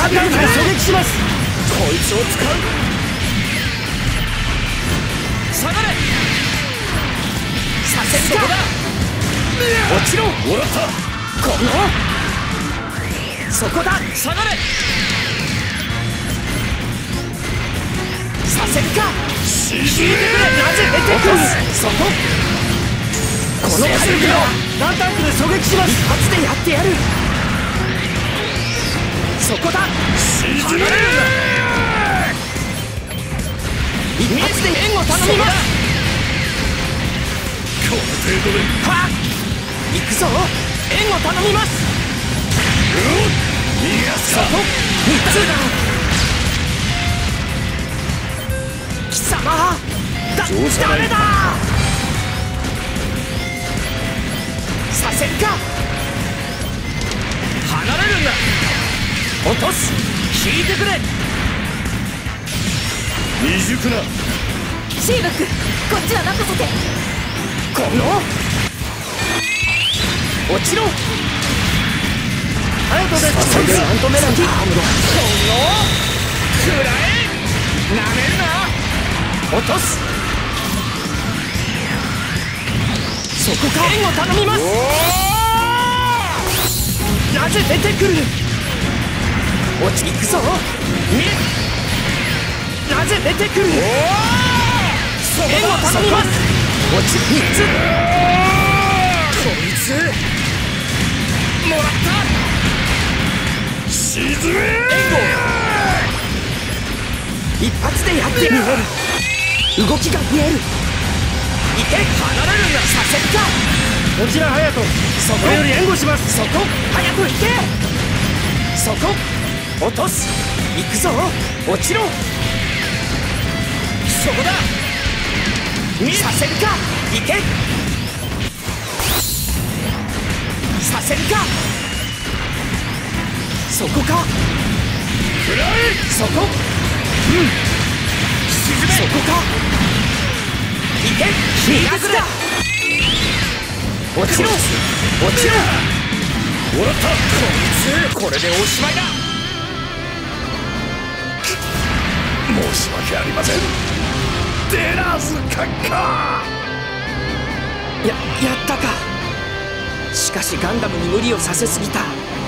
ガンダムで狙撃します。 こいつを使う。下がれ。させるか。落ちろ。もらった。このそこだ。下がれ。させるか。引いてくれ。なぜ出てくる。そこ。この火力をガンタンクで狙撃します。 一発でやってやる。そこだ。信じられる。一発で援護頼みます。この程度ではっ行くぞ。援護頼みます。逃がすか。3つだ。貴様ダメだ。させるか。離れるんだ。落とす。引いてくれ。未熟なシーブック、こっちは任せて。 この落ちろ。 ハヤトです。 なんとめなきゃ。このくらえ。なめるな。落とす。そこか。援護頼みます。なぜ出てくる。落ちに行くぞ。なぜ出てくる。援護頼みます。落ち3つ。こいつもらった。沈め。援護一発でやってみる。動きが見える。いけ。離れるんだ。させるか。 こちらハヤト、そこより援護します。 そこ。早く行け。そこ。落とす。行くぞ。落ちろ。そこだ。させるか。行け。させるか。そこか。くらえ。そこ。沈め。そこか。行け。逃がすか。落ちろ。落ちろ。もらった。こいつこれでおしまいだ。申し訳ありません。出らずかやったか。しかしガンダムに無理をさせすぎた。